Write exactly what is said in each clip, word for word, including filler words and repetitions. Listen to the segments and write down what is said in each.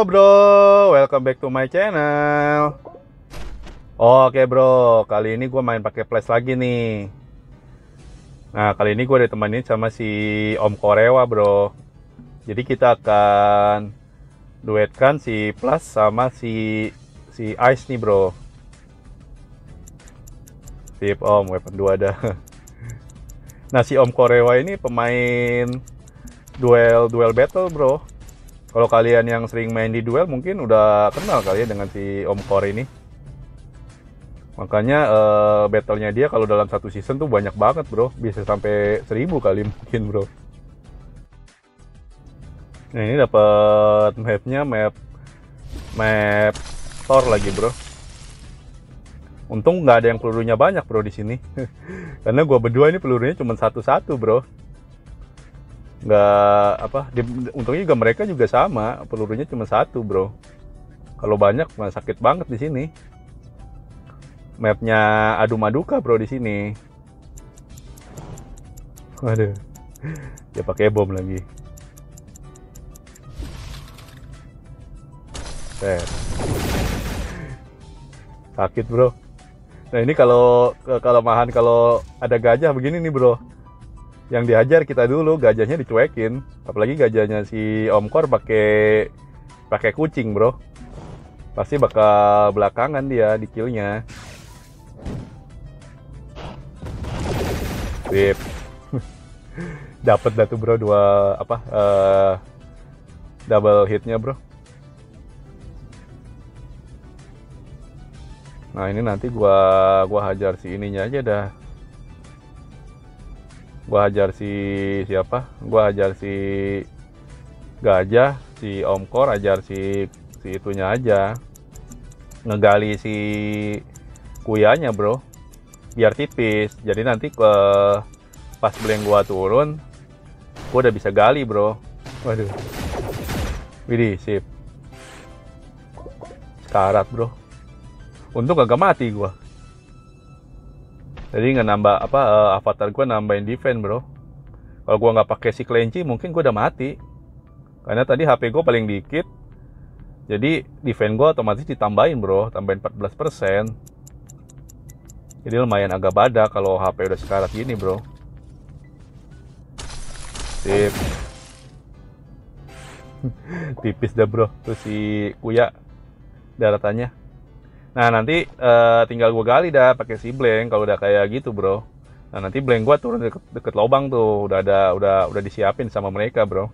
Halo bro, welcome back to my channel. Oke bro, kali ini gue main pakai flash lagi nih. Nah kali ini gue ditemani sama si Om Korewa bro. Jadi kita akan duetkan si Plus sama si si Ice nih bro. Sip Om, weapon dua dah. Nah si Om Korewa ini pemain duel duel battle bro. Kalau kalian yang sering main di duel mungkin udah kenal kali ya dengan si Om Kore ini. Makanya uh, battlenya dia kalau dalam satu season tuh banyak banget bro. Bisa sampai seribu kali mungkin bro. Nah ini dapat mapnya map map Thor lagi bro. Untung nggak ada yang pelurunya banyak bro di sini. Karena gua berdua ini pelurunya cuma satu-satu bro. Nggak apa di, untungnya juga mereka juga sama, pelurunya cuma satu bro. Kalau banyak mah sakit banget di sini. Mapnya adu maduka bro di sini. Waduh, dia pakai bom lagi. Set. Sakit bro. Nah ini kalau kelemahan kalau ada gajah begini nih bro. Yang dihajar kita dulu, gajahnya dicuekin. Apalagi gajahnya si Om Kor pakai pakai kucing bro. Pasti bakal belakangan dia di killnya. Sip. Dapat dah tuh bro dua apa uh, double hitnya bro. Nah ini nanti gua gua hajar si ininya aja dah. Gua hajar si siapa? Gua hajar si gajah, si Om Kor hajar si si itunya aja. Ngegali si kuyanya, bro. Biar tipis. Jadi nanti ke pas blank gua turun, gua udah bisa gali, bro. Waduh. Widih, sip. Sekarat, bro. Untung gak mati gua. Jadi nggak nambah apa uh, avatar gue nambahin defense bro. Kalau gue nggak pakai si kelinci mungkin gue udah mati. Karena tadi H P gue paling dikit. Jadi defense gue otomatis ditambahin bro, tambahin empat belas persen. Jadi lumayan agak badak kalau H P udah sekarat gini bro. Sip. Tipis dah bro. Terus si Kuya daratannya. Nah nanti uh, tinggal gue gali dah pakai si blank kalau udah kayak gitu bro. Nah nanti blank gue turun deket, deket lubang tuh udah ada udah udah disiapin sama mereka bro.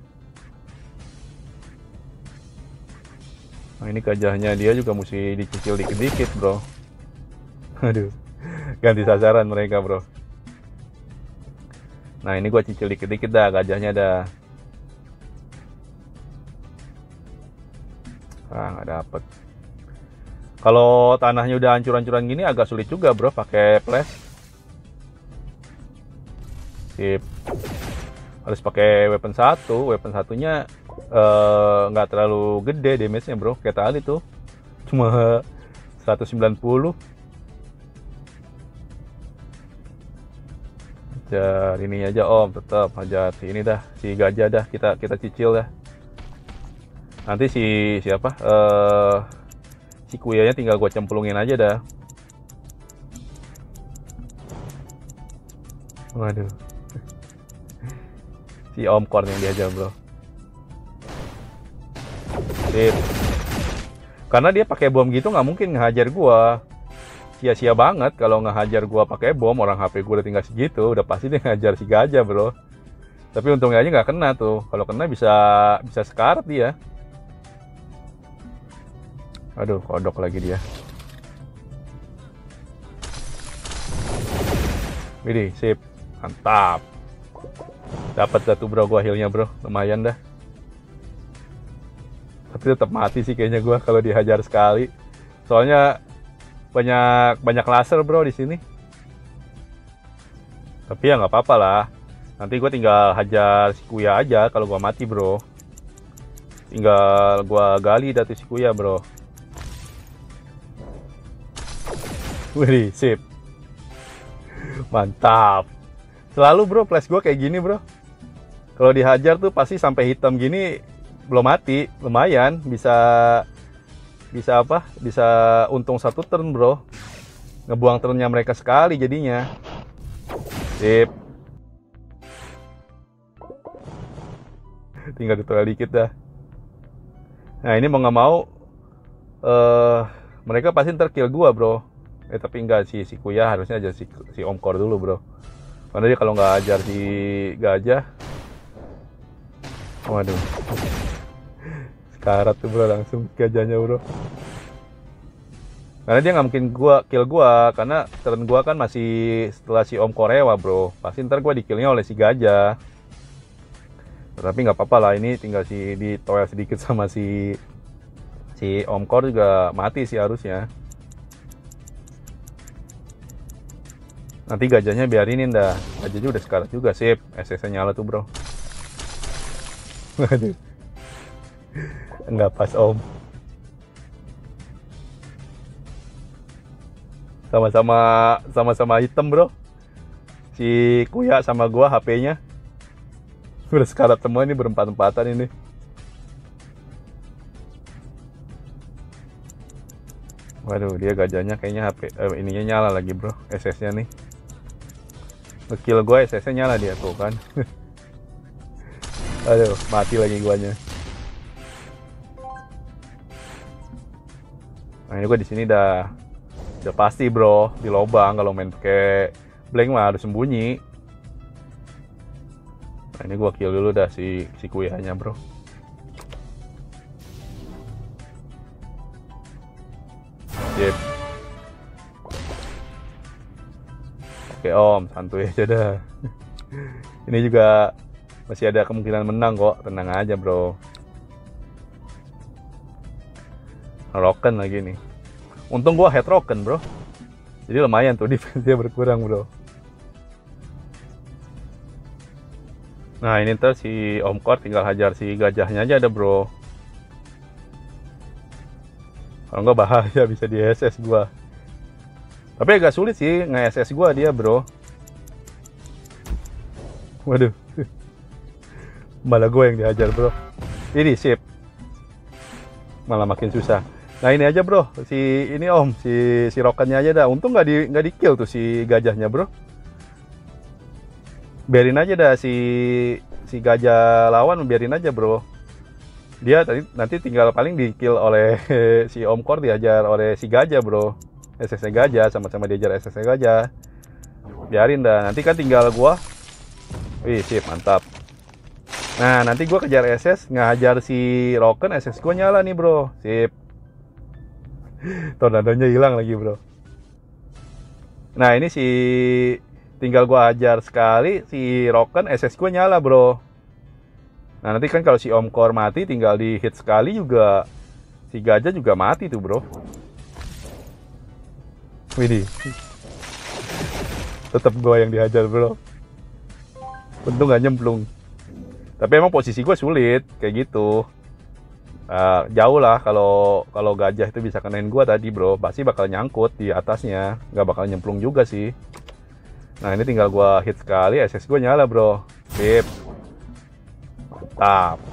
Nah ini gajahnya dia juga mesti dicicil dikit-dikit bro. Aduh, ganti sasaran mereka bro. Nah ini gue cicil dikit-dikit dah gajahnya dah. Ah nggak dapet. Kalau tanahnya udah hancur-hancuran gini agak sulit juga bro pakai flash. Sip. Harus pakai weapon satu, weapon satunya nggak uh, terlalu gede damage-nya bro. Kayak tadi tuh cuma seratus sembilan puluh. Hajar ini aja om, tetap hajar si ini dah, si gajah dah kita kita cicil dah. Nanti si siapa? Uh, si kuyanya tinggal gue cemplungin aja dah. Waduh. Si Om Kor yang diajar bro. Sip. Karena dia pakai bom gitu nggak mungkin ngehajar gua. Sia-sia banget kalau ngehajar gua pakai bom, orang H P gua udah tinggal segitu, udah pasti dia ngehajar si gajah bro. Tapi untungnya aja nggak kena tuh. Kalau kena bisa bisa sekarat dia. Aduh, kodok lagi dia. Widih, sip. Mantap. Dapat satu bro gua healnya bro. Lumayan dah. Tapi tetap mati sih kayaknya gua kalau dihajar sekali. Soalnya banyak banyak laser bro di sini. Tapi ya nggak apa-apa lah. Nanti gua tinggal hajar si Kuya aja kalau gua mati bro. Tinggal gua gali dari si Kuya bro. Wih, sip. Mantap. Selalu bro, flash gue kayak gini bro. Kalau dihajar tuh pasti sampai hitam gini belum mati, lumayan bisa bisa apa? Bisa untung satu turn, bro. Ngebuang turnnya mereka sekali jadinya. Sip. Tinggal ditual dikit dah. Nah, ini mau nggak mau uh, mereka pasti terkill gua, bro. Eh tapi enggak sih, si Kuya harusnya aja si, si Omkor dulu, bro. Karena dia kalau nggak ajar si Gajah, waduh, sekarat tuh, bro, langsung gajahnya, bro. Karena dia nggak mungkin gua kill gua, karena turn gua kan masih setelah si Om Korewa, bro. Pasti ntar gua dikillnya oleh si Gajah. Tapi nggak apa-apa lah, ini tinggal si ditoel sedikit sama si si Om Kor juga mati sih harusnya. Nanti gajahnya biarinin dah. Gajahnya udah sekarat juga, sip. S S nya nyala tuh, bro. Waduh. Nggak pas, Om. Sama-sama sama-sama hitam, bro. Si Kuya sama gua H P-nya. Udah sekarat semua ini, berempat-empatan ini. Waduh, dia gajahnya kayaknya H P eh, ininya nyala lagi, bro. S S-nya nih. Ngekill gue, S S-nya nyala dia tuh kan. Aduh, mati lagi guanya. Nah, ini gue di sini dah udah pasti, bro, di lobang. Kalau main pakai blank mah harus sembunyi. Nah, ini gua kill dulu dah si si Kuyanya, bro. Sip. Oke, Om, santuy aja dah. Ini juga masih ada kemungkinan menang kok, tenang aja, bro. Roken lagi nih. Untung gua head roken, bro. Jadi lumayan tuh defense-nya berkurang, bro. Nah, ini ntar si Om Kor tinggal hajar si gajahnya aja ada, bro. Kalau nggak bahaya, bisa di S S gua. Tapi agak sulit sih nge-S S gua dia, bro. Waduh. Malah gue yang dihajar, bro. Ini sip. Malah makin susah. Nah, ini aja, bro. Si ini, Om, si si rokannya aja dah. Untung nggak di nggak di kill tuh si gajahnya, bro. Biarin aja dah si si gajah lawan, biarin aja, bro. Dia tadi nanti tinggal paling di kill oleh si Om Kor, diajar oleh si gajah, bro. S S-nya gajah, sama-sama diajar S S-nya gajah. Biarin dah, nanti kan tinggal gua. Wih, sip, mantap. Nah, nanti gua kejar S S, ngajar si Roken, S S gua nyala nih, bro. Sip. Tornadonya hilang lagi, bro. Nah, ini si tinggal gua ajar sekali, si Roken S S gua nyala, bro. Nah, nanti kan kalau si Om Kor mati, tinggal di hit sekali juga si gajah juga mati tuh, bro. Widih. Tetap gua yang dihajar, bro. Untung gak nyemplung. Tapi emang posisi gua sulit kayak gitu. Uh, jauh lah kalau kalau gajah itu bisa kenain gua tadi, bro. Pasti bakal nyangkut di atasnya, nggak bakal nyemplung juga sih. Nah, ini tinggal gua hit sekali, S S gua nyala, bro. Sip. Mantap.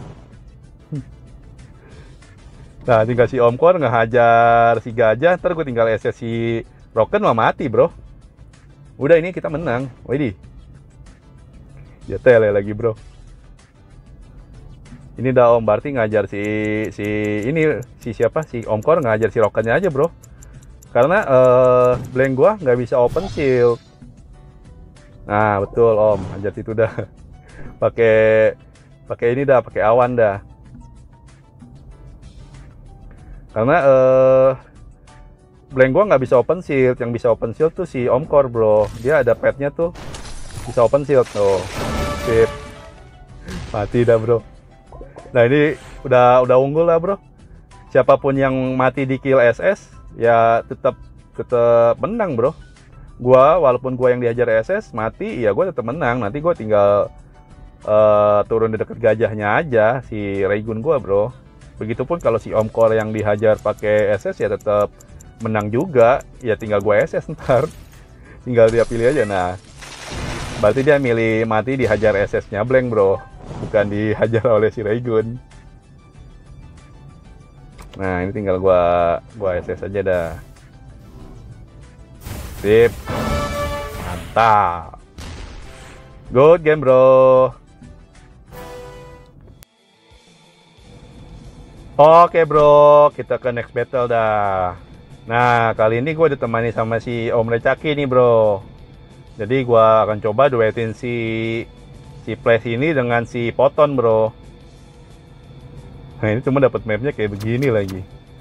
Nah, tinggal si Om Kor ngehajar si gajah, ntar gue tinggal S S si Roken mah mati, bro. Udah, ini kita menang. Widih. Ya tele lagi, bro. Ini dah, Om, berarti ngajar si si ini si siapa? Si Om Kor ngajar si Rokennya aja, bro. Karena uh, blank gua nggak bisa open shield. Nah, betul, Om, hajar itu dah. Pakai pakai ini dah, pakai awan dah. Karena uh, blank gua nggak bisa open shield, yang bisa open shield tuh si Om Kor, bro. Dia ada petnya tuh, bisa open shield tuh. Sip. Mati dah, bro. Nah, ini udah udah unggul lah, bro. Siapapun yang mati di kill S S ya tetap tetap menang, bro. Gua walaupun gua yang dihajar S S mati, ya gua tetap menang. Nanti gua tinggal uh, turun di dekat gajahnya aja si Raygun gua, bro. Begitupun kalau si Om Kor yang dihajar pakai S S ya tetap menang juga. Ya tinggal gua S S ntar. Tinggal dia pilih aja. Nah, berarti dia milih mati dihajar S S-nya blank, bro. Bukan dihajar oleh si Raygun. Nah, ini tinggal gua gua S S aja dah. Sip. Mantap. Good game, bro. Oke, bro. Kita ke next battle dah. Nah, kali ini gue ditemani sama si Om Recaki nih, bro. Jadi gue akan coba duetin si si Flash ini dengan si Photon, bro. Nah, ini cuma dapat mapnya kayak begini lagi.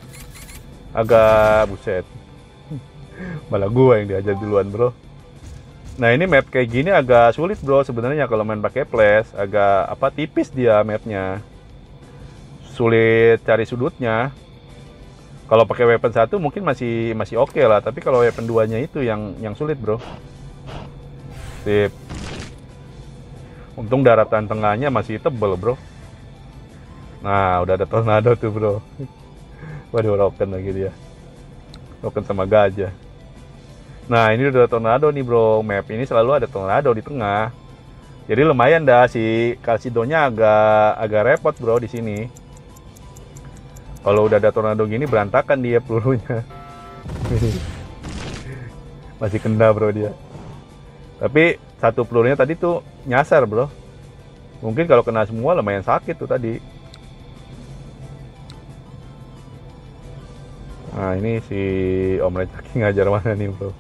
Agak buset. Malah gue yang diajar duluan, bro. Nah, ini map kayak gini agak sulit, bro, sebenarnya kalau main pakai Flash. Agak apa tipis dia mapnya. Sulit cari sudutnya. Kalau pakai weapon satu mungkin masih masih oke okay lah, tapi kalau weapon duanya itu yang yang sulit, bro. Sip. Untung daratan tengahnya masih tebel, bro. Nah, udah ada tornado tuh, bro. Waduh, roken lagi dia. Roken sama gajah. Nah, ini udah tornado nih, bro. Map ini selalu ada tornado di tengah. Jadi lumayan dah si Kalsidonya agak agak repot, bro, di sini. Kalau udah ada tornado gini berantakan dia pelurunya. Masih kena, bro, dia. Tapi satu pelurunya tadi tuh nyasar, bro. Mungkin kalau kena semua lumayan sakit tuh tadi. Nah, ini si Om Recaki ngajar mana nih, bro?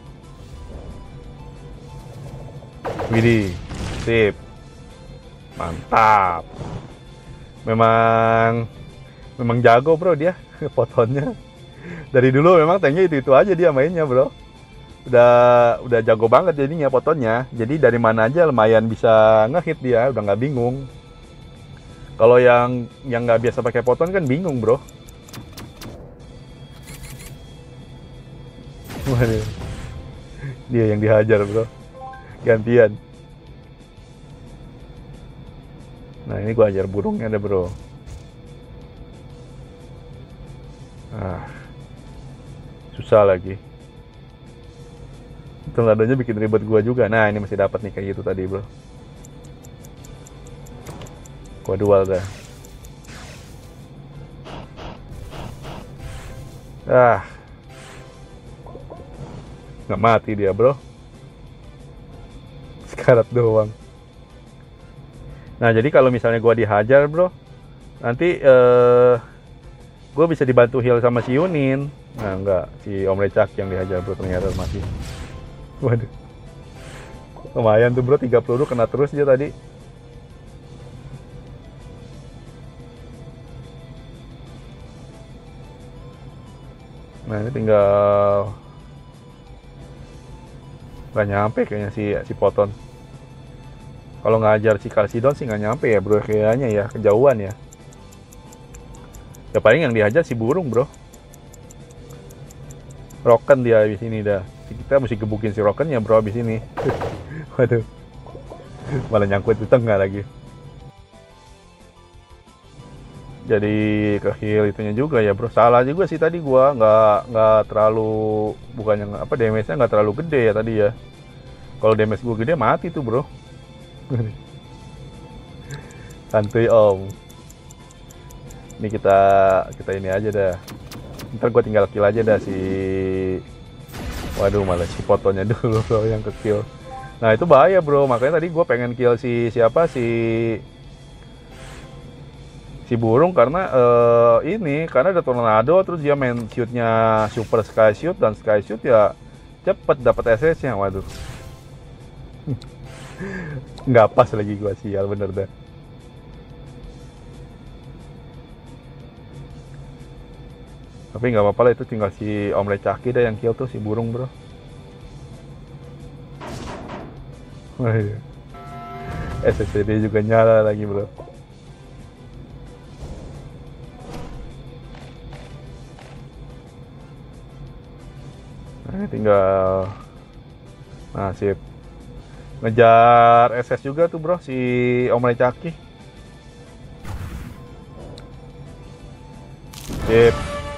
Widih, sip. Mantap. Memang memang jago, bro, dia Photonnya. Dari dulu memang tanknya itu-itu aja dia mainnya, bro. Udah udah jago banget jadinya Photonnya. Jadi dari mana aja lumayan bisa ngehit dia, udah nggak bingung. Kalau yang yang nggak biasa pakai Photon kan bingung, bro. Waduh. Dia yang dihajar, bro. Gantian. Nah, ini gua ajar burungnya deh, bro. Ah, susah lagi. Tornadonya bikin ribet gua juga. Nah, ini masih dapat nih kayak gitu tadi, bro. Gua dual dah. Ah, nggak mati dia, bro. Sekarat doang. Nah, jadi kalau misalnya gua dihajar, bro, nanti eh gue bisa dibantu heal sama si Yunin. Nah, enggak, si Om Recaki yang dihajar, bro, ternyata masih. Waduh. Lumayan tuh, bro, tiga peluru kena terus dia tadi. Nah, ini tinggal nggak nyampe kayaknya si si Photon. Kalau ngajar si Kalsidon sih nggak nyampe ya, bro, kayaknya ya, kejauhan ya. Ya paling yang dihajar si burung, bro. Roken dia di sini dah. Kita mesti gebukin si Rokennya, bro, abis ini. Waduh. Malah nyangkut di tengah lagi. Jadi ke heal itunya juga ya, bro. Salah juga sih tadi gua, nggak nggak terlalu, bukannya apa, damage-nya nggak terlalu gede ya tadi ya. Kalau damage gua gede mati tuh, bro. Santuy, Om. Ini kita kita ini aja dah. Ntar gue tinggal kill aja dah si. Waduh, malah si Photonnya dulu, bro, yang ke kill. Nah, itu bahaya, bro. Makanya tadi gue pengen kill si siapa si si burung karena uh, ini karena ada tornado, terus dia main shootnya super sky shoot, dan sky shoot ya cepet dapat S S-nya. Waduh. Nggak pas lagi gue, sial bener dah. Tapi nggak apa-apa lah, itu tinggal si Om Recaki dah yang kill tuh si burung, bro. S S D juga nyala lagi, bro. Nah, tinggal. Nah, sip. Ngejar S S juga tuh, bro, si Om Recaki. Sip.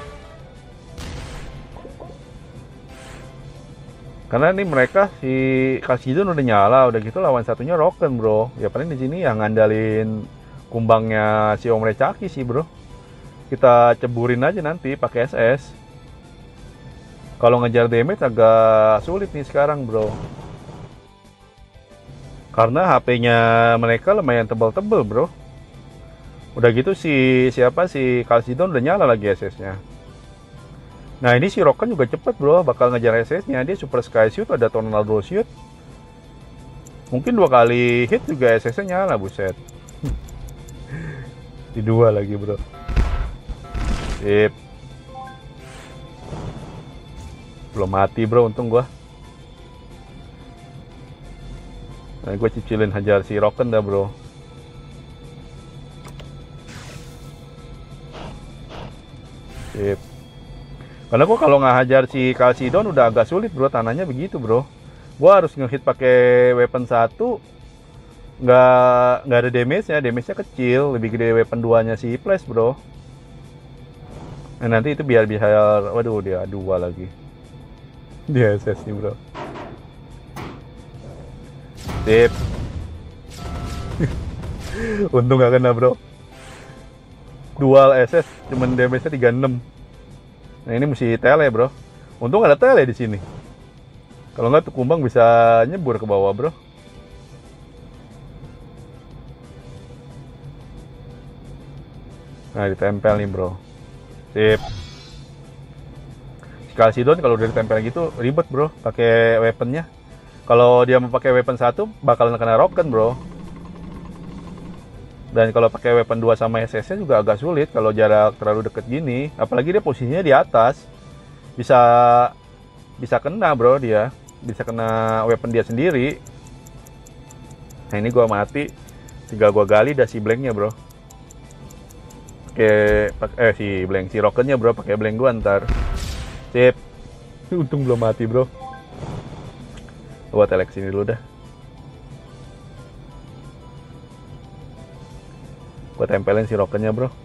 Karena ini mereka si Kalsidon udah nyala, udah gitu lawan satunya Roken, bro. Ya paling di sini yang ngandalin kumbangnya si Om Recaki sih, bro. kita ceburin aja nanti pakai S S. Kalau ngejar damage agak sulit nih sekarang, bro. Karena H P-nya mereka lumayan tebal-tebal, bro. Udah gitu si siapa si Calcidon udah nyala lagi S S-nya. Nah, ini si Rocken juga cepet, bro, bakal ngejar S S-nya. Dia Super Sky Shoot, ada Tornado Shoot. Mungkin dua kali hit juga S S-nya nyala, buset. Di dua lagi, bro. Sip. Belum mati, bro, untung gua. Nah, gue cicilin hajar si Rocken dah, bro. Sip. Karena gua kalau nggak hajar si Calcidon udah agak sulit, bro, tanahnya begitu, bro. Gua harus ngehit pakai weapon satu, nggak nggak ada damage-nya, damage-nya kecil, lebih gede weapon duanya si Flash, bro. Nah, nanti itu biar biar, waduh, dia dua lagi. Dia S S nih, bro. Sip. Untung gak kena, bro. Dual S S cuman damage-nya tiga puluh enam. Nah, ini mesti tele, bro. Untung ada tele di sini. Kalau nggak tuh kumbang bisa nyebur ke bawah, bro. Nah, ditempel nih, bro. Sip. Calcidon kalau udah ditempel gitu ribet, bro, pakai weaponnya. Kalau dia mau pakai weapon satu bakalan kena Rocken, bro. Dan kalau pakai weapon dua sama S S-nya juga agak sulit kalau jarak terlalu deket gini. Apalagi dia posisinya di atas. Bisa bisa kena, bro, dia. Bisa kena weapon dia sendiri. Nah, ini gua mati. Tinggal gua gali dah si Blank-nya, bro. Pakai eh si Blank, si Rocken-nya, bro, pakai Blank gua ntar. Sip. Untung belum mati, bro. Gua telek sini dulu dah. Gua tempelin si Rocken-nya, bro.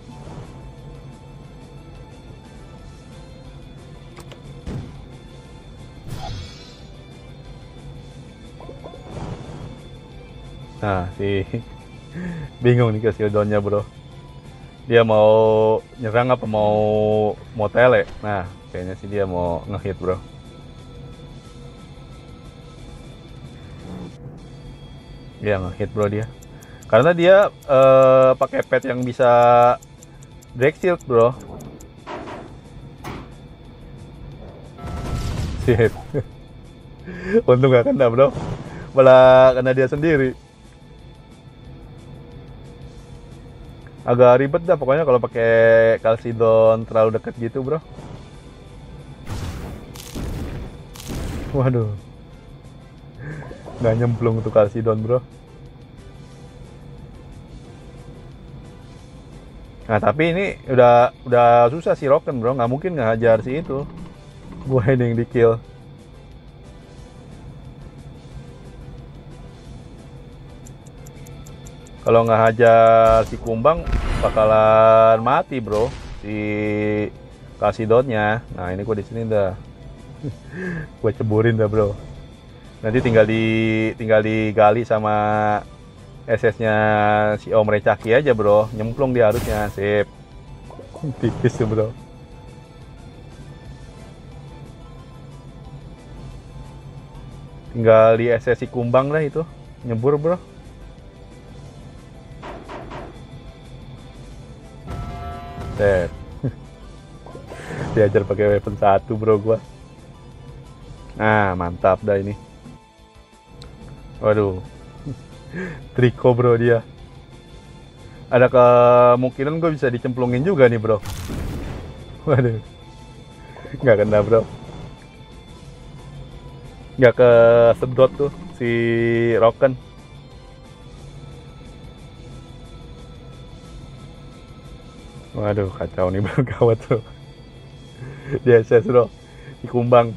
Nah, si bingung nih Calcidon-nya, bro. Dia mau nyerang apa mau mau tele? Nah, kayaknya sih dia mau ngehit, bro. Dia ngehit, bro, dia. Karena dia uh, pakai pet yang bisa drag shield, bro. Sip. Untung gak kena, bro. Malah kena dia sendiri. Agak ribet dah pokoknya kalau pakai Calcidon terlalu dekat gitu, bro. Waduh, nggak nyemplung tuh Calcidon, bro. Nah, tapi ini udah udah susah si Rocken, bro. Nggak mungkin ngehajar si itu. Gue ini yang di kill. Kalau nggak hajar si kumbang bakalan mati, bro, si Calcidonnya. Nah, ini gue di sini dah. Gue ceburin dah, bro. Nanti tinggal di tinggal digali sama S S-nya si Om Recaki aja, bro. Nyemplung dia harusnya. Sip. Tipis tuh, bro. Tinggal di S S si kumbang lah itu. Nyebur, bro. Set. Diajar pakai weapon satu, bro, gua. Nah, mantap dah ini. Waduh. Triko, bro, dia. Ada kemungkinan gue bisa dicemplungin juga nih, bro. Waduh. Nggak kena, bro. Nggak kesedot tuh si Rocken. Waduh, kacau nih, bro, gawat, bro. Dia S S, bro, di kumbang.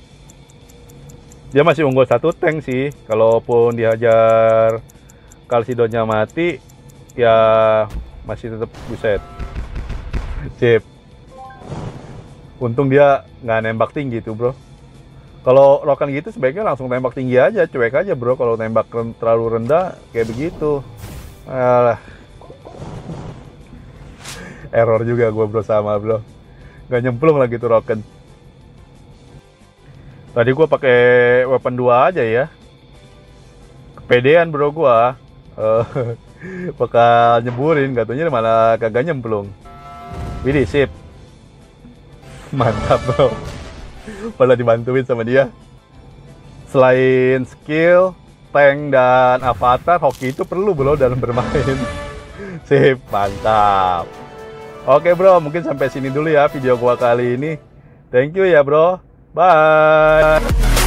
Dia masih unggul satu tank sih. Kalaupun dihajar Calcidonnya mati, ya masih tetap buset. Sip. Untung dia nggak nembak tinggi tuh, bro. Kalau Rocken gitu sebaiknya langsung tembak tinggi aja, cuek aja, bro. Kalau tembak terlalu rendah kayak begitu. Alah. Error juga gue bro sama bro. Gak nyemplung lagi tuh roken. Tadi gue pakai weapon dua aja ya. Kepedean bro gue. Uh, bakal nyeburin, katanya malah kagak nyemplung. Widih, sip. Mantap bro. Malah dibantuin sama dia. Selain skill, tank dan avatar, hoki itu perlu bro dalam bermain. Sip, mantap. Oke bro, mungkin sampai sini dulu ya video gua kali ini. Thank you ya bro. Bye.